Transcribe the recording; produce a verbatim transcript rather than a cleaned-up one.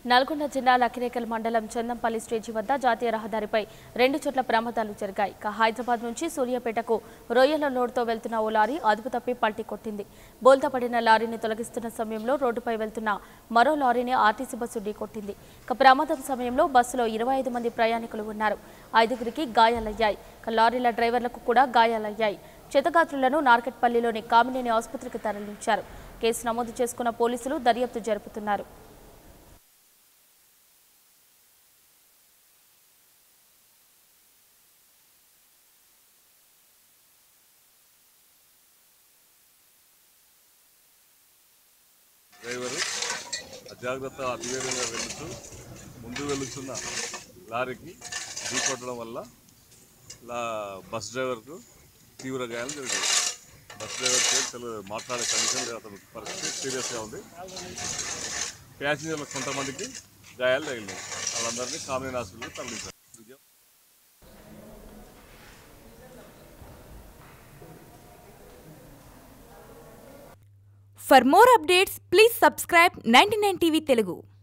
నల్గొండ జిల్లా లకిరేకల్ మండలం చందంపల్లి స్టేజి వద్ద జాతీయ రహదారిపై రెండు చోట్ల ప్రమాదాలు జరిగాయి. హైదరాబాద్ నుంచి సూర్యాపేటకు రొయ్యల లోడ్తో వెళ్తున్న ఓ లారీ అదుపు తప్పి పల్టీ కొట్టింది. బోల్తా పడిన లారీని తొలగిస్తున్న సమయంలో రోడ్డుపై వెళ్తున్న మరో లారీని ఆర్టీసీ బస్సు ఢీకొట్టింది. ప్రమాదం సమయంలో బస్సులో ఇరవై ఐదు మంది ప్రయాణికులు ఉన్నారు. ఐదుగురికి గాయాలయ్యాయి. లారీల డ్రైవర్లకు కూడా గాయాలయ్యాయి. క్షతగాత్రులను నార్కెట్పల్లిలోని కామినేని ఆసుపత్రికి తరలించారు. కేసు నమోదు చేసుకున్న పోలీసులు దర్యాప్తు జరుపుతున్నారు. డ్రైవరు అజాగ్రత్త అతివేగంగా వెళుతూ ముందు వెళుతున్న లారీకి ఢీకొట్టడం వల్ల లా బస్ డ్రైవర్కు తీవ్ర గాయాలు జరిగాయి. బస్ డ్రైవర్కి తెలుగు మాట్లాడే కండిషన్ లేదు, అతని పరిస్థితి సీరియస్గా ఉంది. ప్యాసింజర్లకు కొంతమందికి గాయాలు తగిలినాయి. వాళ్ళందరినీ కామినేని హాస్పిటల్కి తరలించారు. For more updates, please subscribe ninety-nine T V Telugu.